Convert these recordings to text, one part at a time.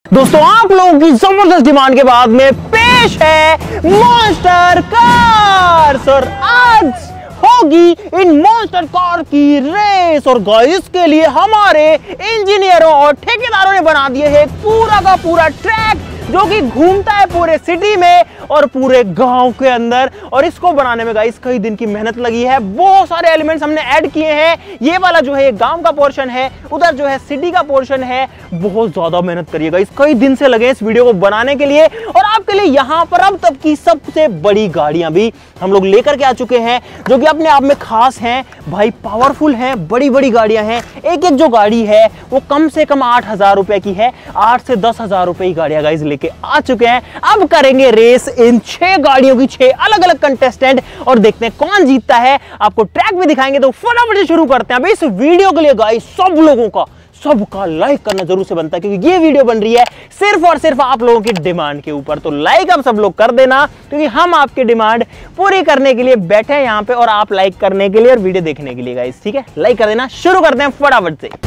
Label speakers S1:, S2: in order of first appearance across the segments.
S1: दोस्तों आप लोगों की जबरदस्त डिमांड के बाद में पेश है मॉन्स्टर कार्स और आज होगी इन मॉन्स्टर कार की रेस। और गाइस के लिए हमारे इंजीनियरों और ठेकेदारों ने बना दिए है पूरा का पूरा ट्रैक जो कि घूमता है पूरे सिटी में और पूरे गांव के अंदर। और इसको बनाने में गाइस कई दिन की मेहनत लगी है, बहुत सारे एलिमेंट्स हमने ऐड किए हैं। ये वाला जो है गांव का पोर्शन है, उधर जो है सिटी का पोर्शन है। बहुत ज्यादा मेहनत करिए गाइस, कई दिन से लगे इस वीडियो को बनाने के लिए। और आपके लिए यहाँ पर अब तक की सबसे बड़ी गाड़ियां भी हम लोग लेकर के आ चुके हैं जो कि अपने आप में खास हैं भाई, पावरफुल हैं, बड़ी बड़ी गाड़ियां हैं। एक एक जो गाड़ी है वो कम से कम 8,000 रुपए की है, 8 से 10,000 रुपए की गाड़ियां गाइस लेके आ चुके हैं। अब करेंगे रेस इन 6 गाड़ियों की, 6 अलग अलग कंटेस्टेंट और देखते हैं कौन जीतता है। आपको ट्रैक भी दिखाएंगे, तो फटाफट से शुरू करते हैं। अभी इस वीडियो के लिए गाइस सब लोगों का सबका लाइक करना जरूर से बनता है क्योंकि ये वीडियो बन रही है सिर्फ और सिर्फ आप लोगों की डिमांड के ऊपर। तो लाइक आप सब लोग कर देना क्योंकि हम आपकी डिमांड पूरी करने के लिए बैठे हैं यहाँ पे और आप लाइक करने के लिए और वीडियो देखने के लिए गाइस, ठीक है। लाइक कर देना, शुरू करते हैं फटाफट से।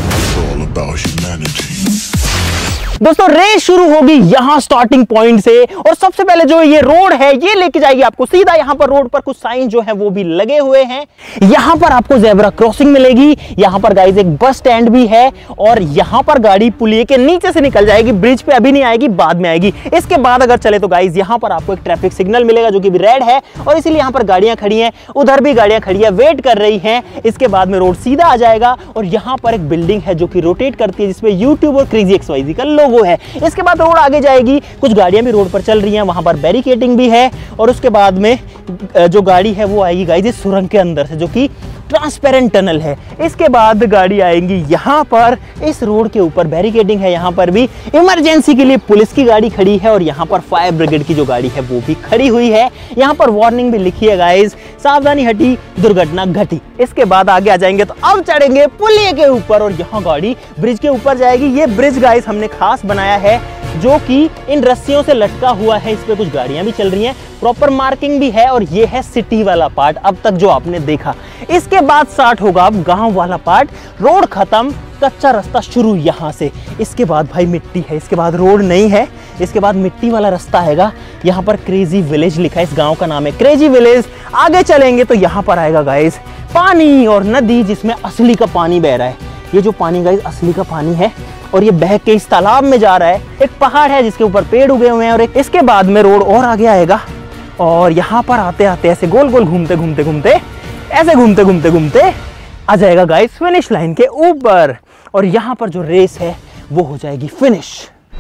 S1: दोस्तों रेस शुरू होगी यहां स्टार्टिंग पॉइंट से और सबसे पहले जो ये रोड है ये लेके जाएगी आपको सीधा। यहां पर रोड पर कुछ साइन जो है वो भी लगे हुए हैं। यहां पर आपको जेब्रा क्रॉसिंग मिलेगी। यहां पर गाइस एक बस स्टैंड भी है और यहां पर गाड़ी पुलिये के नीचे से निकल जाएगी, ब्रिज पे अभी नहीं आएगी, बाद में आएगी। इसके बाद अगर चले तो गाइस यहां पर आपको एक ट्रैफिक सिग्नल मिलेगा जो कि रेड है और इसीलिए यहां पर गाड़ियां खड़ी हैं, उधर भी गाड़ियां खड़ी है, वेट कर रही हैं। इसके बाद में रोड सीधा आ जाएगा और यहां पर एक बिल्डिंग है जो कि रोटेट करती है जिसमें यूट्यूब और क्रेजी XYZ का लोगो है। इसके बाद रोड आगे जाएगी, कुछ गाड़ियां भी रोड पर चल रही हैं, वहां पर बैरिकेडिंग भी है। और उसके बाद में जो गाड़ी है वो आएगी गाइस इस सुरंग के अंदर से जो कि ट्रांसपेरेंट टनल है। इसके बाद गाड़ी आएंगी यहाँ पर, इस रोड के ऊपर बैरिकेडिंग है, यहाँ पर भी इमरजेंसी के लिए पुलिस की गाड़ी खड़ी है और यहाँ पर फायर ब्रिगेड की जो गाड़ी है वो भी खड़ी हुई है। यहाँ पर वार्निंग भी लिखी है गाइस, सावधानी हटी दुर्घटना घटी। इसके बाद आगे आ जाएंगे तो अब चढ़ेंगे पुलिये के ऊपर और यहाँ गाड़ी ब्रिज के ऊपर जाएगी। ये ब्रिज गाइस हमने खास बनाया है जो कि इन रस्सियों से लटका हुआ है, इस पे कुछ गाड़ियां भी चल रही हैं, प्रॉपर मार्किंग भी है। और ये है सिटी वाला पार्ट अब तक जो आपने देखा। इसके बाद स्टार्ट होगा अब गांव वाला पार्ट, रोड खत्म, कच्चा रास्ता शुरू यहाँ से। इसके बाद भाई मिट्टी है, इसके बाद रोड नहीं है, इसके बाद मिट्टी वाला रास्ता आएगा। यहाँ पर क्रेजी विलेज लिखा है, इस गांव का नाम है क्रेजी विलेज। आगे चलेंगे तो यहाँ पर आएगा गाइस पानी और नदी जिसमें असली का पानी बह रहा है। ये जो पानी गाइस असली का पानी है और ये बह के इस तालाब में जा रहा है। एक पहाड़ है जिसके ऊपर पेड़ उगे हुए हैं और इसके बाद में रोड और आगे आएगा और यहाँ पर आते आते ऐसे गोल गोल घूमते घूमते घूमते ऐसे घूमते घूमते घूमते आ जाएगा गाइस फिनिश लाइन के ऊपर। और यहाँ पर जो रेस है वो हो जाएगी फिनिश।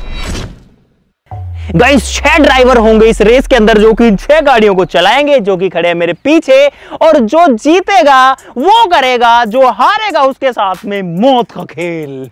S1: गाइस 6 ड्राइवर होंगे इस रेस के अंदर जो कि 6 गाड़ियों को चलाएंगे, जो कि खड़े हैं मेरे पीछे। और जो जीतेगा वो करेगा, जो हारेगा उसके साथ में मौत का खेल।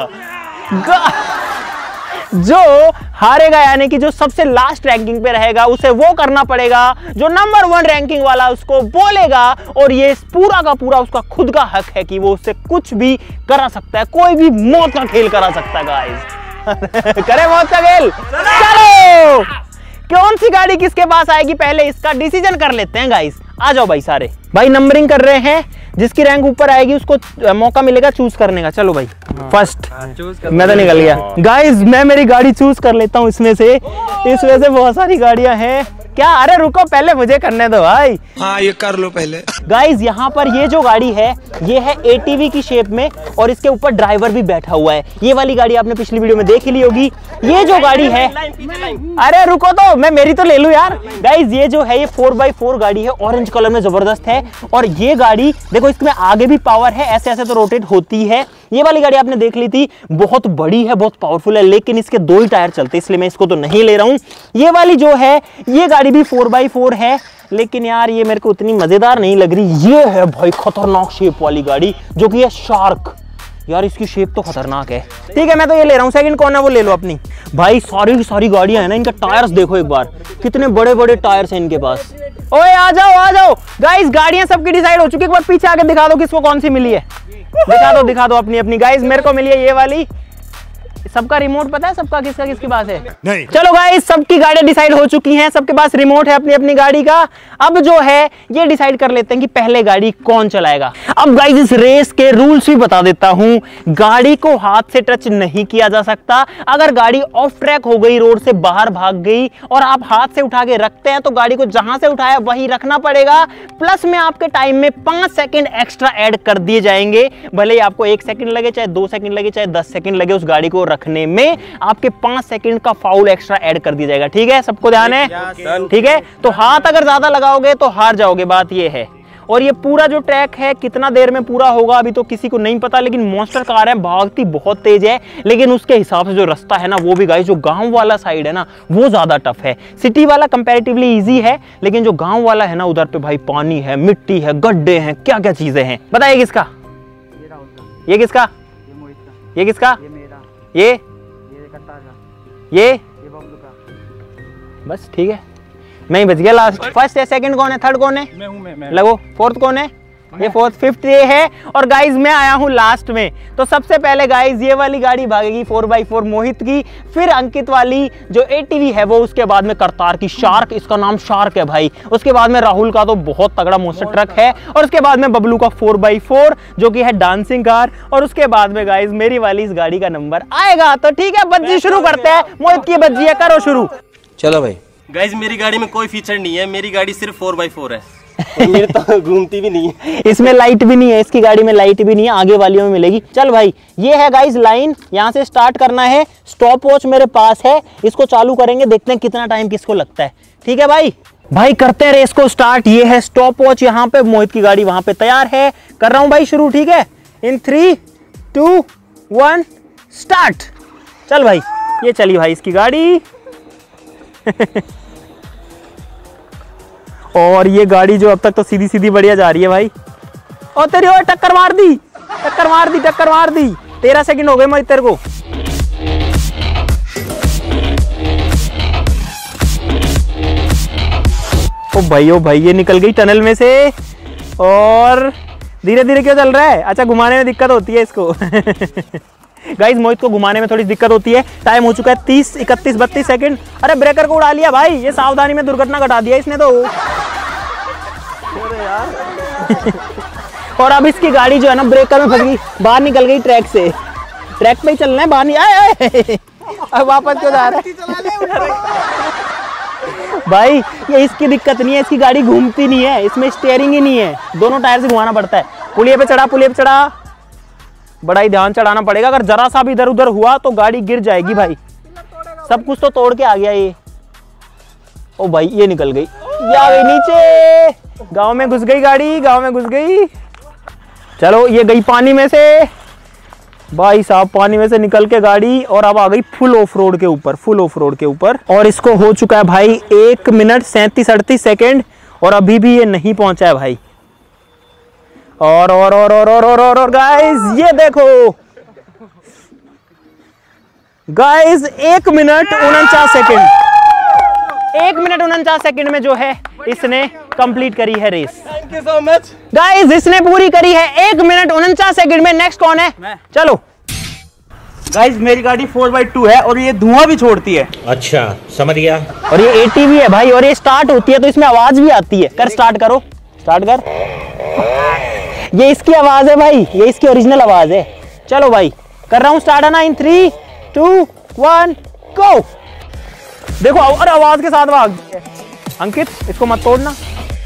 S1: जो हारेगा यानी कि जो सबसे लास्ट रैंकिंग पे रहेगा उसे वो करना पड़ेगा जो नंबर 1 रैंकिंग वाला उसको बोलेगा। और ये पूरा का पूरा उसका खुद का हक है कि वो उससे कुछ भी करा सकता है, कोई भी मौत का खेल करा सकता है गाइस। करे मौत का खेल, चलो कौन सी गाड़ी किसके पास आएगी पहले इसका डिसीजन कर लेते हैं गाइस। आ जाओ भाई सारे, भाई नंबरिंग कर रहे हैं, जिसकी रैंक ऊपर आएगी उसको मौका मिलेगा चूज करने का। चलो भाई फर्स्ट, मैं तो निकल गया गाइस, मैं मेरी गाड़ी चूज कर लेता हूँ इसमें से बहुत सारी गाड़ियां हैं। क्या, अरे रुको पहले मुझे करने दो भाई।
S2: हाँ ये कर लो पहले
S1: गाइस। यहाँ पर ये जो गाड़ी है ये है ATV की शेप में और इसके ऊपर ड्राइवर भी बैठा हुआ है। ये वाली गाड़ी आपने पिछली वीडियो में देख ही ली होगी। ये जो गाड़ी है, अरे रुको तो मैं मेरी तो ले लूं यार। गाइस ये जो है ये 4x4 गाड़ी है, ऑरेंज कलर में जबरदस्त है। और ये गाड़ी देखो इसमें आगे भी पावर है, ऐसे ऐसे तो रोटेट होती है। ये वाली गाड़ी आपने देख ली थी, बहुत बड़ी है, बहुत पावरफुल है, लेकिन इसके 2 ही टायर चलते इसलिए मैं इसको तो नहीं ले रहा हूँ। ये वाली जो है ये गाड़ी भी 4x4 है, लेकिन यार ये मेरे को उतनी मजेदार नहीं लग रही। ये है भाई खतरनाक शेप वाली गाड़ी जो कि है शार्क। यार इसकी शेप तो खतरनाक है। ठीक है मैं तो ये ले रहा हूँ। सेकंड कौन है वो ले लो अपनी। भाई सारी की सारी गाड़ियां है ना, इनका टायर्स देखो एक बार, कितने बड़े बड़े टायर्स हैं इनके पास। ओए आ जाओ गाइस, गाड़ियां सबकी डिसाइड हो चुकी है। एक बार पीछे आके दिखा दो किसको कौन सी मिली है, दिखा दो अपनी अपनी। गाइस मेरे को मिली है ये वाली, सबका रिमोट पता है, सबका किसका किसके पास है? नहीं। चलो गाइस, सबकी गाड़ियां डिसाइड हो चुकी हैं, सबके पास रिमोट है अपनी अपनी गाड़ी का। अब जो है ये डिसाइड कर लेते हैं कि पहले गाड़ी कौन चलाएगा। अब गाइस इस रेस के रूल्स भी बता देता हूं। गाड़ी को हाथ से टच नहीं किया जा सकता। अगर गाड़ी ऑफ ट्रैक हो गई, रोड से बाहर भाग गई और आप हाथ से उठा के रखते हैं तो गाड़ी को जहां से उठाया वहीं रखना पड़ेगा। प्लस में आपके टाइम में 5 सेकंड एक्स्ट्रा ऐड कर दिए जाएंगे। भले ही आपको 1 सेकंड लगे, चाहे 2 सेकंड लगे, चाहे 10 सेकंड लगे, उस गाड़ी को रखने में आपके 5 सेकंड का फाउल एक्स्ट्रा ऐड कर दिया जाएगा। ठीक है, सबको ध्यान है? ठीक है, तो हाथ अगर ज्यादा लगाओगे तो हार जाओगे, बात ये है। और ये पूरा जो ट्रैक है कितना देर में पूरा होगा अभी तो किसी को नहीं पता, लेकिन मॉन्स्टर कार है, भागती बहुत तेज है, लेकिन उसके हिसाब से जो रास्ता है ना वो भी गाइस, जो गांव वाला साइड है ना वो ज्यादा टफ है। सिटी वाला कंपैरेटिवली इजी है, लेकिन जो गांव वाला है ना उधर पे भाई पानी है, मिट्टी है, गड्ढे हैं, क्या क्या चीजें हैं। बताइए किसका? ये किसका? ये किसका? ये बस ठीक है, मैं ही बच गया लास्ट। फर्स्ट है, सेकंड कौन है, थर्ड कौन है? मैं हूं, मैं। लगो, फोर्थ कौन है? ये फोर्थ, फिफ्थ ये है, और गाइज मैं आया हूं लास्ट में। तो सबसे पहले गाइज ये वाली गाड़ी भागेगी 4x4 मोहित की, फिर अंकित वाली जो ATV है वो, उसके बाद में करतार की शार्क, इसका नाम शार्क है भाई, उसके बाद में राहुल का तो बहुत तगड़ा मोस्टर ट्रक है, और उसके बाद में बबलू का 4x4 जो कि है डांसिंग कार, और उसके बाद में गाइज मेरी वाली इस गाड़ी का नंबर आएगा। तो ठीक है, बज्जी शुरू करते हैं। मोहित की बज्जी है, करो शुरू।
S2: चलो भाई।
S3: गाइज मेरी गाड़ी में कोई फीचर नहीं है, मेरी गाड़ी सिर्फ 4x4 है, मेरी तो घूमती भी नहीं है।
S1: इसमें लाइट भी नहीं है, इसकी गाड़ी में लाइट भी नहीं है, आगे वालियों में मिलेगी। चल भाई, ये है गाइज लाइन, यहाँ से स्टार्ट करना है। स्टॉप वॉच मेरे पास है, इसको चालू करेंगे, देखते हैं कितना टाइम किसको लगता है। ठीक है भाई करते हैं रेस को स्टार्ट। ये है स्टॉप वॉच यहाँ पे, मोहित की गाड़ी वहां पे तैयार है। कर रहा हूं भाई शुरू, ठीक है? In 3, 2, 1 start. चल भाई, ये चली भाई इसकी गाड़ी। और ये गाड़ी जो अब तक तो सीधी सीधी बढ़िया जा रही है भाई। और तेरी और टक्कर मार दी, टक्कर मार दी, टक्कर मार दी। 13 सेकंड हो गए मोहित तेरे को। ओ भाई ये निकल गई टनल में से। और धीरे धीरे क्यों चल रहा है? अच्छा, घुमाने में दिक्कत होती है इसको। गाइस मोहित को घुमाने में थोड़ी दिक्कत होती है। टाइम हो चुका है 30, 31, 32 सेकंड। अरे ब्रेकर को उड़ा लिया भाई, ये सावधानी में दुर्घटना घटा दिया इसने तो। और अब इसकी गाड़ी जो है ना ब्रेकर में फंस गई, बाहर निकल गई ट्रैक से। ट्रैक पे ही चलना है, बाहर नहीं आए। अब वापस क्यों जा रहा है? भाई ये इसकी दिक्कत नहीं है, इसकी गाड़ी घूमती नहीं है, इसमें स्टीयरिंग ही नहीं है, दोनों टायर से घुमाना पड़ता है। पुलिये पे चढ़ा, पुलिये पे चढ़ा, बड़ा ही ध्यान चढ़ाना पड़ेगा, अगर जरा सा भी इधर उधर हुआ तो गाड़ी गिर जाएगी भाई। सब कुछ तो तोड़ के आ गया ये। ओ भाई ये निकल गई, ये आ गई नीचे, गांव में घुस गई गाड़ी, गांव में घुस गई। चलो ये गई पानी में से भाई साहब, पानी में से निकल के गाड़ी, और अब आ गई फुल ऑफ रोड के ऊपर, फुल ऑफ रोड के ऊपर। और इसको हो चुका है भाई 1 मिनट 37-38 सेकेंड, और अभी भी ये नहीं पहुंचा है भाई। और गाइस ये देखो guys, 1 minute 49 second, 1 minute 49 second में जो है इसने कंप्लीट करी है रेस।
S3: Thank you so much
S1: guys, इसने पूरी करी है 1 मिनट 49 सेकेंड में। नेक्स्ट कौन है? चलो
S2: गाइस मेरी गाड़ी 4x2 है और ये धुआं भी छोड़ती है।
S4: अच्छा समझ गया।
S1: और ये ATV है भाई, और ये स्टार्ट होती है तो इसमें आवाज भी आती है। कर स्टार्ट करो, स्टार्ट कर। ये इसकी आवाज है भाई, ये इसकी ओरिजिनल आवाज है। चलो भाई कर रहा हूं स्टार्ट, है ना? इन 3, 2, 1 गो। देखो और आवाज के साथ भाग। अंकित इसको मत तोड़ना।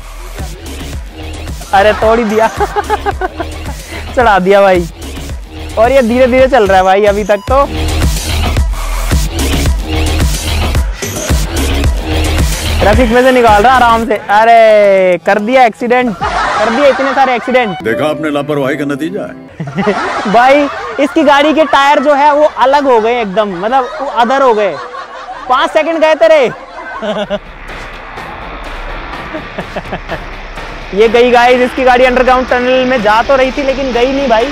S1: अरे तोड़ ही दिया। चढ़ा दिया भाई। और ये धीरे धीरे चल रहा है भाई अभी तक तो। ट्रैफिक में से निकाल रहा आराम से। अरे कर दिया एक्सीडेंट, कर दिया इतने सारे एक्सीडेंट।
S5: देखा आपने लापरवाही का नतीजा है।
S1: भाई इसकी गाड़ी के टायर जो है वो अलग हो गए एकदम, मतलब वो अदर हो गए। 5 सेकंड गए तेरे। ये गई गाइस, इसकी गाड़ी अंडरग्राउंड टनल में जा तो रही थी लेकिन गई नहीं भाई।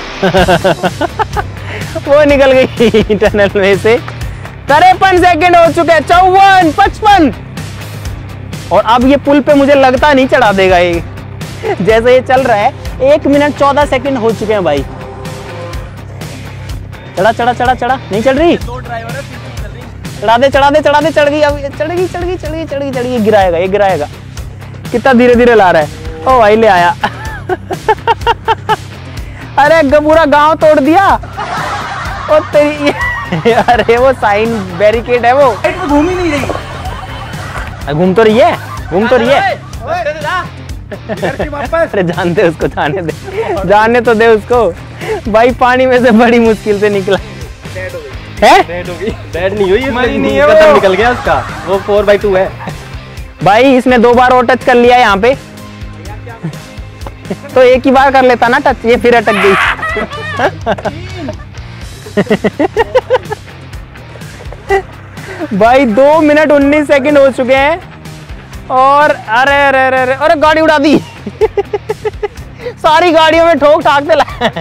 S1: वो निकल गई टनल में से। 53 सेकंड हो चुके, 54, 55। और अब ये पुल पे मुझे लगता नहीं चढ़ा देगा ये, जैसे ये चल रहा है। 1 मिनट 14 सेकंड हो चुके हैं भाई। चढ़ा चढ़ा चढ़ा चढ़ा, नहीं चढ़ रही, चढ़ा दे चढ़ा दे चढ़ा दे, चढ़ गई, अब चढ़ गई चढ़ गई चढ़ गई चढ़ गई चढ़ गई, गिराएगा ये गिराएगा। कितना धीरे धीरे ला रहा है। ओ भाई ले आया। अरे पूरा गांव तोड़ दिया। ओ तेरी अरे वो साइन बैरिकेड है वो,
S2: घूम ही नहीं रही।
S1: घूम तो रही है, घूम तो रही है। अरे जानते उसको, जाने तो दे उसको। भाई पानी में से बड़ी मुश्किल से निकला है।
S3: डेड नहीं हुई,
S2: नहीं है,
S3: खत्म निकल गया उसका। वो 4x2 है
S1: भाई। इसने 2 बार और टच कर लिया यहाँ पे, तो एक ही बार कर लेता ना टच, ये फिर अटक गई। भाई 2 मिनट 19 सेकंड हो चुके हैं और अरे अरे अरे अरे अरे गाड़ी उड़ा दी। सारी गाड़ियों में ठोक ठाक दे।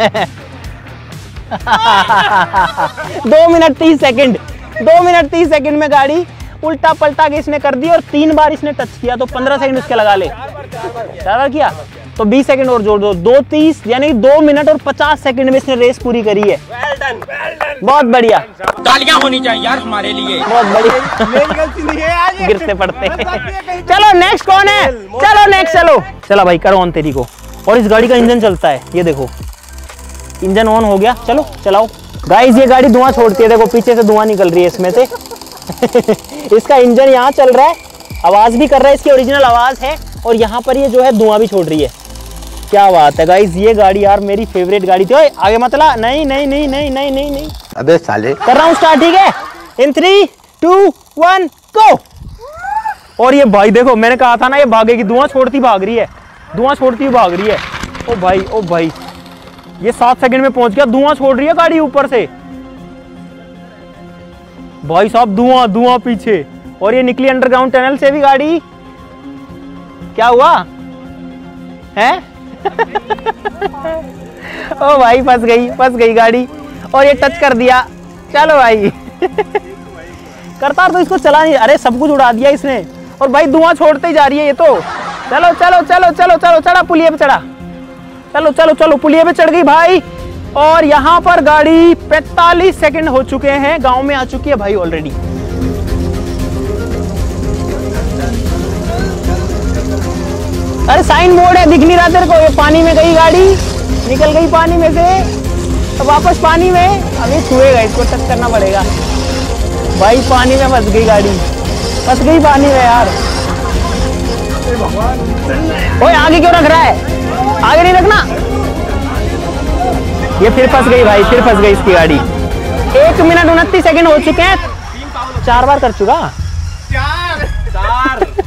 S1: 2 मिनट 30 सेकंड, 2 मिनट 30 सेकंड में गाड़ी उल्टा पलटा के इसने कर दी और 3 बार इसने टच किया, तो 15 सेकंड उसके लगा ले। 4 बार किया तो 20 सेकंड और जोड़ दो, 2:30 यानी 2 मिनट और 50 सेकंड में इसने रेस पूरी करी है। बहुत बढ़िया,
S4: तालियां होनी चाहिए यार हमारे लिए।
S1: बहुत बढ़िया।
S2: मेरी गलती नहीं है आज।
S1: गिरते पड़ते। चलो नेक्स्ट कौन है? चलो नेक्स्ट, चलो चला भाई, करो ऑन तेरी को। और इस गाड़ी का इंजन चलता है, ये देखो इंजन ऑन हो गया। चलो चलाओ गाइस, ये गाड़ी धुआं छोड़ती है, देखो पीछे से धुआं निकल रही है इसमें से। इसका इंजन यहाँ चल रहा है, आवाज भी कर रहा है, इसकी ओरिजिनल आवाज है, और यहाँ पर ये जो है धुआं भी छोड़ रही है। क्या बात है गाइस, ये गाड़ी यार मेरी फेवरेट गाड़ी थी। ओए आगे मत ला, नहीं नहीं नहीं नहीं नहीं नहीं नहीं,
S6: अबे साले।
S1: कर रहा हूँ स्टार्ट, ठीक है? इन 3 2 1 गो। और ये भाई देखो, मैंने कहा था ना ये भागेगी, धुआं छोड़ती भाग रही है, धुआं छोड़ती हुई भाग रही है। ओ भाई ये 7 सेकंड में पहुंच गया, धुआं छोड़ रही है गाड़ी ऊपर से। भाई साहब धुआं धुआं पीछे, और ये निकली अंडरग्राउंड टनल से भी गाड़ी। क्या हुआ है? ओ भाई फंस गई गाड़ी, और ये टच कर दिया। चलो भाई। करतार तो इसको चला नहीं, अरे सब कुछ उड़ा दिया इसने, और भाई धुआं छोड़ते ही जा रही है ये तो। चलो चलो चलो चलो चलो, चढ़ा पुलिये पे चढ़ा, चलो चलो चलो पुलिये पे चढ़ गई भाई। और यहाँ पर गाड़ी 45 सेकंड हो चुके हैं, गांव में आ चुकी है भाई ऑलरेडी। अरे साइन बोर्ड है, दिख नहीं रहा तेरे को? ये पानी में गई गाड़ी, निकल गई पानी में से, तो वापस पानी में। अभी छुएगा, इसको टच करना पड़ेगा भाई। पानी में फंस गई गाड़ी, फंस गई पानी में यार। ओए आगे क्यों रख रहा है? आगे नहीं रखना। ये फिर फंस गई भाई, फिर फंस गई इसकी गाड़ी। 1 मिनट 29 सेकंड हो चुके हैं, 4 बार कर चुका।
S2: 4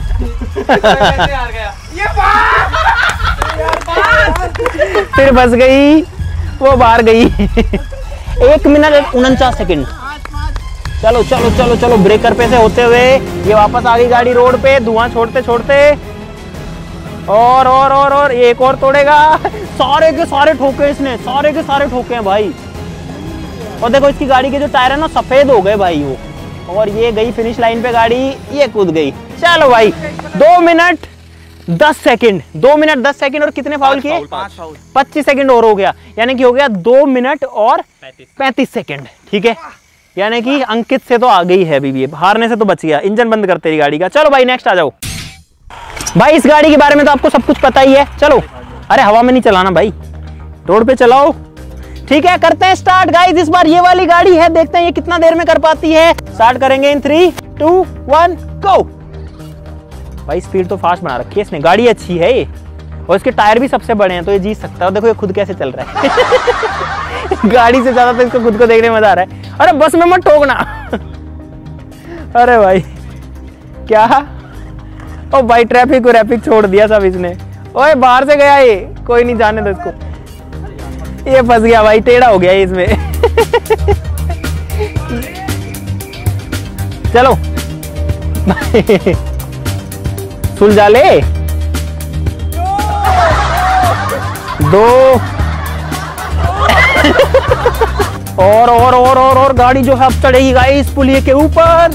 S1: फिर फंस गई, वो बाहर गई। 1 मिनट 49 सेकंड। चलो चलो चलो चलो, ब्रेकर पे से होते हुए ये वापस आ गई गाड़ी रोड पे, धुआं छोड़ते छोड़ते। और ये एक और तोड़ेगा। सारे के सारे ठोके इसने, सारे के सारे ठोके हैं भाई। और देखो इसकी गाड़ी के जो टायर है ना, सफेद हो गए भाई वो। और ये गई फिनिश लाइन पे गाड़ी, ये कूद गई। चलो भाई 2 मिनट 10 सेकंड, 2 मिनट 10 सेकंड और कितने फाउल किए? 25 सेकंड और हो गया, यानी कि हो गया 2 मिनट और 35 सेकंड। ठीक है, यानी कि अंकित से तो आ गई है अभी भी, हारने से तो बच गया। इंजन बंद कर तेरी गाड़ी का। चलो भाई नेक्स्ट आ जाओ। भाई इस गाड़ी के बारे में तो आपको सब कुछ पता ही है। चलो, अरे हवा में नहीं चलाना भाई, रोड पे चलाओ। ठीक है, करते हैं स्टार्ट गाइस। इस बार ये वाली गाड़ी है, देखते हैं ये कितना देर में कर पाती है। स्टार्ट करेंगे इन 3 2 1 गो। भाई स्पीड तो फास्ट बना रखी है इसने, गाड़ी अच्छी है ये, और इसके टायर भी सबसे बड़े हैं, तो ये जीत सकता है। देखो ये खुद कैसे चल रहा है। गाड़ी से ज्यादा तो इसको खुद को देखने में मजा आ रहा है। अरे बस में मत ठोकना। अरे भाई क्या, ओ भाई ट्रैफिक को रैफिक छोड़ दिया सब इसने। ओए बाहर से गया ये, कोई नहीं, जाने दो इसको। ये फंस गया भाई, टेढ़ा हो गया इसमें। चलो सुलझा ले। 2 और गाड़ी जो है अब चढ़ेगी गाइस पुलिये के ऊपर।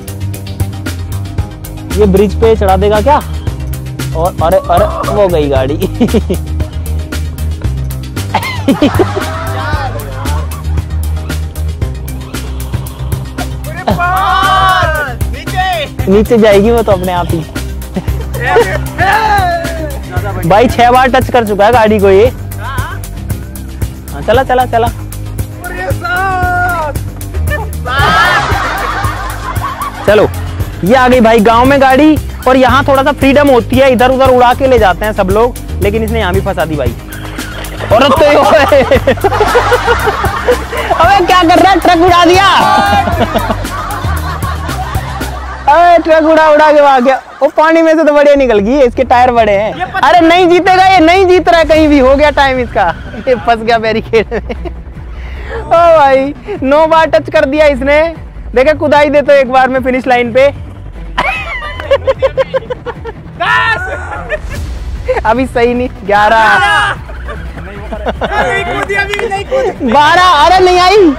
S1: ये ब्रिज पे चढ़ा देगा क्या? और अरे अरे वो गई गाड़ी। नीचे जाएगी वो तो अपने आप ही। भाई 6 बार टच कर चुका है गाड़ी को ये। हाँ चला चला चला। चलो ये आ गई भाई गांव में गाड़ी, और यहाँ थोड़ा सा फ्रीडम होती है, इधर उधर उड़ा के ले जाते हैं सब लोग, लेकिन इसने यहाँ भी फंसा दी भाई। और तो अबे क्या कर रहा है, ट्रक उड़ा दिया। अरे ट्रक उड़ा के भाग गया। वो पानी में से तो बढ़िया निकल गई, इसके टायर बड़े हैं। अरे नहीं जीतेगा ये, नहीं जीत रहा है कहीं भी, हो गया टाइम इसका, ये फंस गया बैरिकेड में। ओ भाई 9 बार टच कर दिया इसने। देखा कुदाई दे तो एक बार में फिनिश लाइन पे। अभी सही नहीं, 11 12, अरे नहीं आई।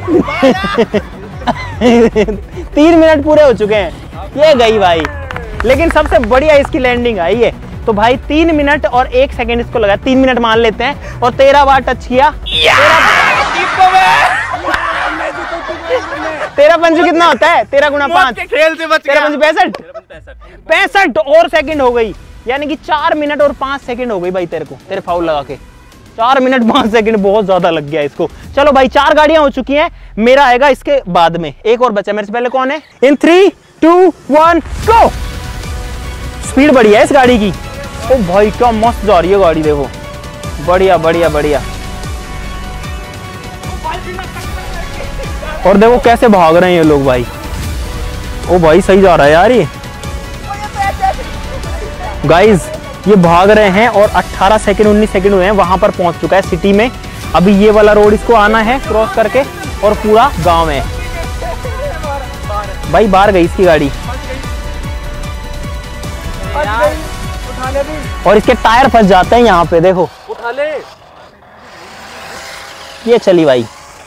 S1: 3 मिनट पूरे हो चुके हैं, ये गई भाई। लेकिन सबसे बढ़िया इसकी लैंडिंग आई है। तो भाई 3 मिनट और 1 सेकंड इसको लगा, 3 मिनट मान लेते हैं, और 13 बार टच किया। 13 पंच कितना होता है, 13 गुना 5,
S2: खेल से बच
S1: 13 पंच 65 और सेकंड हो गई, यानी कि 4 मिनट और 5 सेकंड हो गई भाई तेरे को, तेरे फाउल लगा के 4 मिनट 5 सेकंड बहुत ज्यादा लग गया इसको। चलो भाई 4 गाड़ियां हो चुकी हैं, मेरा आएगा इसके बाद में, एक और बचा मेरे से पहले कौन है। In 3 2 1 go. स्पीड बढ़िया है इस गाड़ी की। ओ भाई क्या मस्त जा रही है गाड़ी, देखो बढ़िया बढ़िया बढ़िया। और देखो कैसे भाग रहे हैं ये लोग भाई। ओ भाई सही जा रहा है यार ये गाइज, ये भाग रहे हैं और 18 सेकंड 19 सेकंड हुए हैं, वहां पर पहुंच चुका है सिटी में। अभी ये वाला रोड इसको आना है क्रॉस करके, और पूरा गांव है भाई। बाहर गई इसकी गाड़ी, और इसके टायर फंस जाते हैं यहाँ पे, देखो
S2: उठा ले।
S1: ये चली भाई।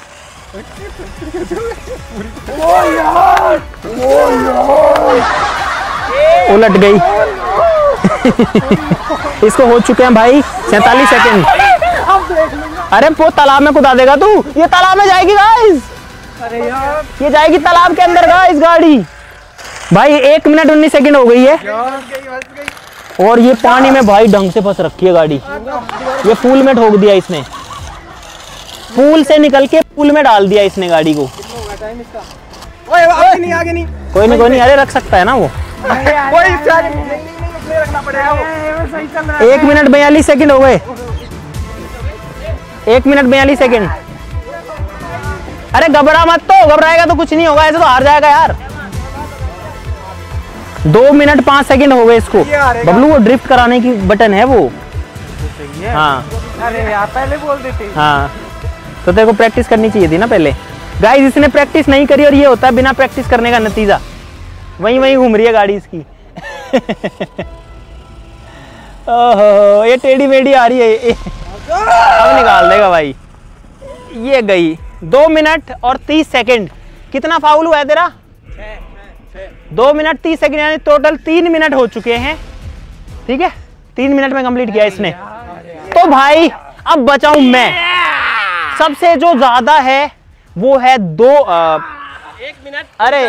S1: उलट गई। इसको हो चुके हैं भाई 47 सेकंड। अरे वो तालाब में कुदा देगा तू, ये तालाब में जाएगी गाइस। अरे यार ये जाएगी तालाब के अंदर गाइस गाड़ी। भाई 1 मिनट 19 सेकंड हो गई है, और ये पानी में भाई ढंग से फंस रखी है गाड़ी। ये पूल में ठोक दिया इसने, पूल से निकल के पूल में डाल दिया इसने गाड़ी को।
S2: आगे नहीं
S1: कोई नहीं अरे रख सकता है ना वो।
S2: रखना पड़ेगा वो।
S1: 1 मिनट 42 सेकंड हो गए, 1 मिनट 42 सेकंड। अरे घबरा मत, तो घबराएगा तो कुछ नहीं होगा, ऐसे तो हार जाएगा यार। 2 मिनट 5 सेकंड हो गए इसको। बबलू वो ड्रिफ्ट कराने की बटन है वो। हाँ
S2: अरे यार पहले बोल देते।
S1: हाँ तो तेरे को प्रैक्टिस करनी चाहिए थी ना पहले। गाइस इसने प्रैक्टिस नहीं करी, और ये होता है बिना प्रैक्टिस करने का नतीजा। वहीं घूम रही है गाड़ी इसकी। ओहो ये टेढ़ी मेढ़ी आ रही है, अब निकाल देगा भाई। ये गई 2 मिनट और 30 सेकंड। कितना फाउल हुआ है तेरा? 2 मिनट 30 सेकंड, यानी टोटल 3 मिनट हो चुके हैं। ठीक है 3 मिनट में कंप्लीट किया इसने। तो भाई अब बचाऊं मैं। सबसे जो ज्यादा है वो है 1 मिनट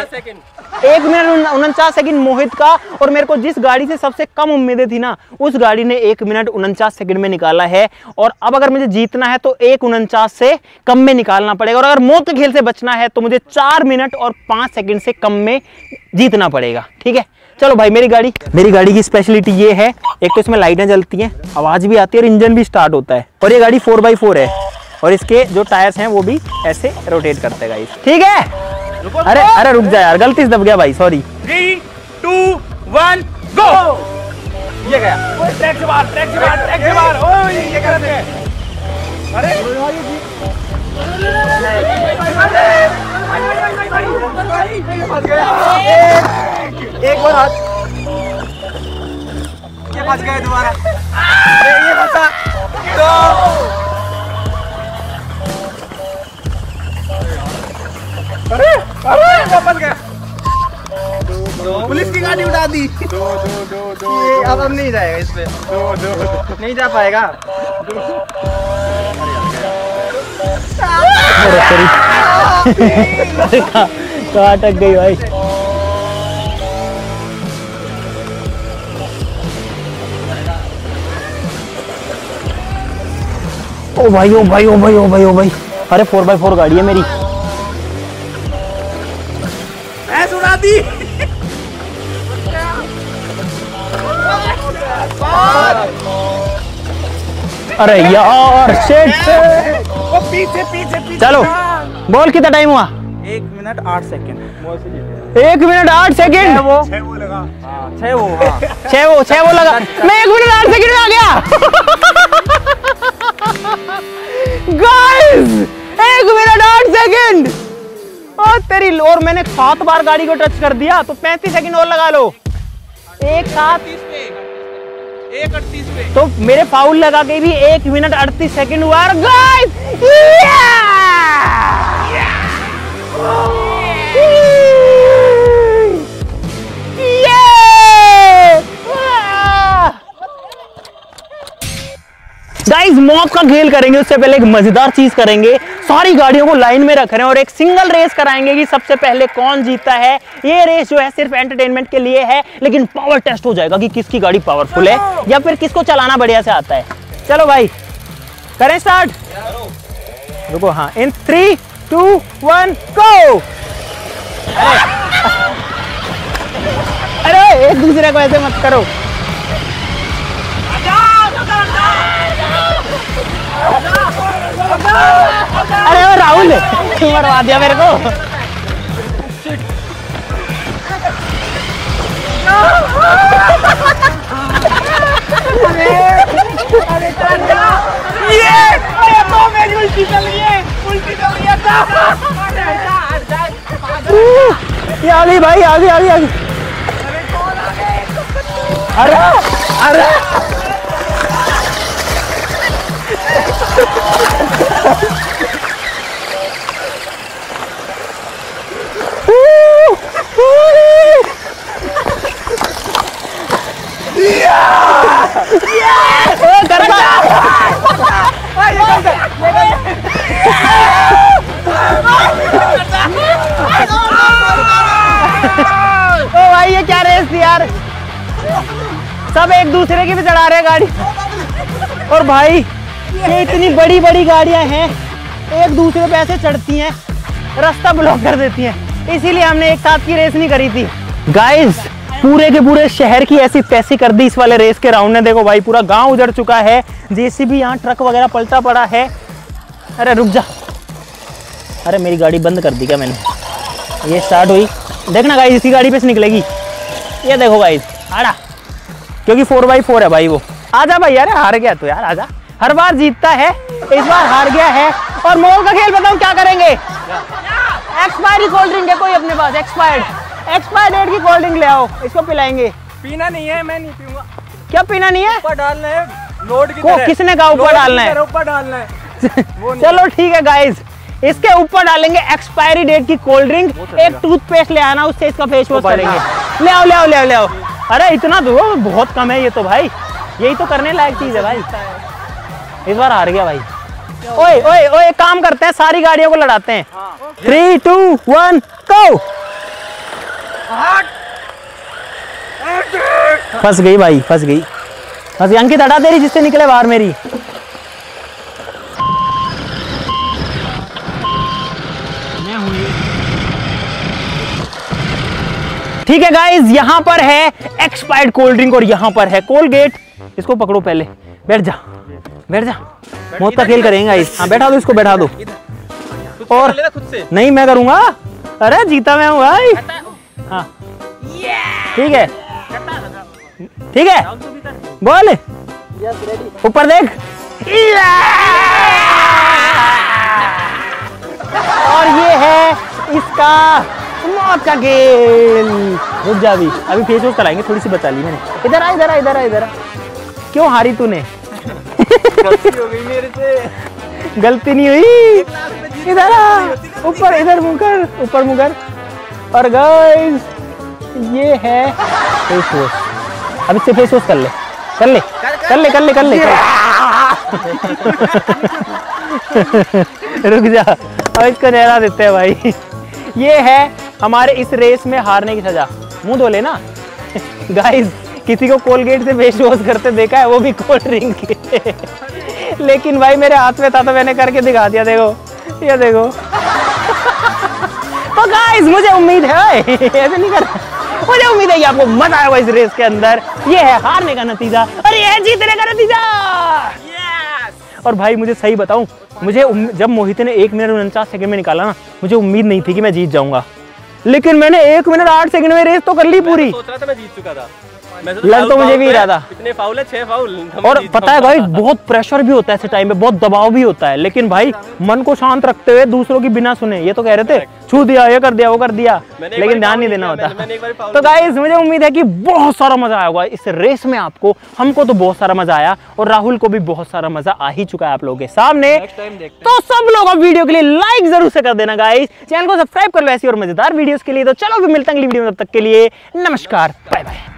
S1: 49 सेकंड मोहित का, और मेरे को जिस गाड़ी से सबसे कम उम्मीदें थी ना, उस गाड़ी ने 1 मिनट 49 सेकंड में निकाला है। और अब अगर मुझे जीतना है तो 1:49 से कम में निकालना पड़ेगा, और अगर मौत के खेल से बचना है तो मुझे 4 मिनट और 5 सेकंड से कम में जीतना पड़ेगा। ठीक है चलो भाई मेरी गाड़ी की स्पेशलिटी ये है, एक तो इसमें लाइटें जलती हैं, आवाज भी आती है, और इंजन भी स्टार्ट होता है। और ये गाड़ी 4x4 है, और इसके जो टायर्स हैं वो भी ऐसे रोटेट करते हैं गाइस। ठीक है अरे रुक जा यार, गलती से दब गया भाई, सॉरी।
S2: 3 2 1 गो। ये गया ट्रैक से बाहर। ओए ये गलत है। अरे एक बार हाथ, ये फंस गया दोबारा। ये फंसा। अरे वापस गया। पुलिस की गाड़ी उड़ा दी। ये अब नहीं जाएगा इस पे, नहीं जा पाएगा।
S1: कहाँ अटक गई भाई। ओ भाई ओ भाई ओ भाई ओ भाई ओ भाई, अरे 4x4 गाड़ी है मेरी।
S2: सुना दी।
S1: अरे यार शिट।
S2: वो पीछे पीछे पीछे।
S1: चलो बोल कितना टाइम हुआ?
S2: 1 मिनट 8 सेकंड।
S1: 1 minute 8 second.
S2: वो
S1: छह वो लगा। मैं 1 मिनट 8 सेकंड में आ गया। गाइस 1 मिनट 8 सेकंड और तेरी, और मैंने 7 बार गाड़ी को टच कर दिया तो 35 सेकंड और लगा लो एक साथ।
S2: 1:38 पे
S1: तो मेरे फाउल लगा के भी 1 मिनट 38 सेकंड हुआ। गाइस गाइस मौत का खेल करेंगे, उससे पहले एक मजेदार चीज करेंगे। सारी गाड़ियों को लाइन में रख रहे हैं और एक सिंगल रेस कराएंगे कि सबसे पहले कौन जीतता है। ये रेस जो है सिर्फ एंटरटेनमेंट के लिए है, लेकिन पावर टेस्ट हो जाएगा कि किसकी गाड़ी पावरफुल है या फिर किसको चलाना बढ़िया से आता है। चलो भाई करें स्टार्ट। रुको, हाँ, इन 3 2 1 गो। अरे एक दूसरे को ऐसे मत करो। अरे वो राहुल मरवा दिया मेरे को। ये आ गई भाई, आ गई आ गई आ गई। अरे अरे ओ भाई ये क्या रेस थी यार, सब एक दूसरे की भी चढ़ा रहे हैं गाड़ी। और भाई ये इतनी बड़ी बड़ी गाड़ियां हैं, एक दूसरे पे ऐसे चढ़ती हैं, रास्ता ब्लॉक कर देती हैं, इसीलिए हमने एक साथ की रेस नहीं करी थी। गाइस पूरे के पूरे शहर की ऐसी तैसी कर दी इस वाले रेस के राउंड ने। देखो भाई पूरा गांव उजड़ चुका है, जेसीबी यहाँ ट्रक वगैरह पलटा पड़ा है। अरे रुक जा, अरे मेरी गाड़ी बंद कर दी क्या मैंने? ये स्टार्ट हुई, देखना गाइस इसी गाड़ी पे से निकलेगी। ये देखो गाइस आड़ा, क्योंकि 4x4 है भाई वो। आजा भाई, अरे हार गया तो यार आजा, हर बार जीतता है, इस बार हार गया है। और मोल का खेल बताओ क्या करेंगे? एक्सपायरी कोल्ड ड्रिंक है कोई अपने पास? एक्सपायर डेट की कोल्ड ड्रिंक ले आओ, इसको पिलाएंगे।
S2: पीना नहीं है, मैं नहीं पीऊंगा।
S1: क्या पीना नहीं है?
S2: ऊपर डालना है लोड की
S1: को
S2: तरह।
S1: किसने कहा ऊपर डालना है?
S2: ऊपर डालना है।
S1: चलो ठीक है गाइस, इसके ऊपर डालेंगे एक्सपायरी डेट की कोल्ड ड्रिंक। एक टूथपेस्ट ले आना, उससे इसका फेस वॉश करेंगे। ले आओ ले आओ ले आओ ले आओ। अरे इतना दो, बहुत कम है ये तो भाई, यही तो करने लायक चीज है भाई। इस बार हार गया भाई। ओए ओए ओए एक काम करते हैं, सारी गाड़ियों को लड़ाते हैं। 3 2 1 गो। फंस गई भाई, फंस गई, फंस गई। अंकित हटा तेरी जिससे निकले बाहर मेरी। ठीक है गाइस, यहाँ पर है एक्सपायर्ड कोल्ड ड्रिंक और यहाँ पर है कोलगेट। इसको पकड़ो पहले, बैठ जा बैठ जा, मौत का खेल करेंगे गाइस। हाँ बैठा दो इसको, बैठा दो। और नहीं मैं करूंगा, अरे जीता मैं हूँ भाई। हाँ ठीक है ठीक है, बोल ऊपर देख। और ये है इसका मौत का खेल। रुक जा, अभी फेस वॉश कराएंगे, थोड़ी सी बचा ली मैंने। इधर आ इधर आ इधर आ इधर आ। क्यों हारी तूने?
S2: गलती हो गई मेरे से।
S1: गलती नहीं हुई, इधर आ, ऊपर इधर मुंह कर, ऊपर मुंह कर। और गाइस ये है फेस वॉश, अब इससे फेस वॉश कर ले कर ले कर ले कर ले कर ले। रुक जा, अब इसको नहला देते हैं भाई। ये है हमारे इस रेस में हारने की सजा। मुंह धो लेना। गाइस किसी को कोलगेट से फेस वॉश करते देखा है, वो भी कोल्ड ड्रिंक। लेकिन भाई मेरे हाथ में था तो मैंने करके दिखा दिया। देखो ये देखो। तो गाइस मुझे उम्मीद है ऐसे नहीं कर, मुझे उम्मीद है कि आपको मजा आएगा इस रेस के अंदर। ये है हारने का नतीजा और ये है जीतने का नतीजा। और भाई मुझे सही बताऊं, मुझे जब मोहित ने 1 मिनट 49 सेकंड में निकाला ना, मुझे उम्मीद नहीं थी कि मैं जीत जाऊंगा, लेकिन मैंने 1 मिनट 8 सेकंड में रेस तो कर ली पूरी।
S3: सोच रहा था मैं जीत चुका था,
S1: लग तो मुझे भी रहा था।
S3: इतने फाउल है, 6 फाउल।
S1: और पता है भाई बहुत प्रेशर भी होता है ऐसे टाइम पे, बहुत दबाव भी होता है, लेकिन भाई मन को शांत रखते हुए दूसरों की बिना सुने, ये तो कह रहे थे छू दिया, ये कर दिया, वो कर दिया, लेकिन ध्यान नहीं देना होता। तो गाइस मुझे उम्मीद है कि बहुत सारा मजा आया होगा इस रेस में आपको। हमको तो बहुत सारा मजा आया और राहुल को भी बहुत सारा मजा आ ही चुका है आप लोगों के सामने। तो सब लोग अब वीडियो के लिए लाइक जरूर से कर देना गाइस, चैनल को सब्सक्राइब कर लो ऐसी और मजेदार वीडियोस के लिए। तो चलो भी मिलते हैं अगली वीडियो में, तब तक के लिए नमस्कार, बाय बाय।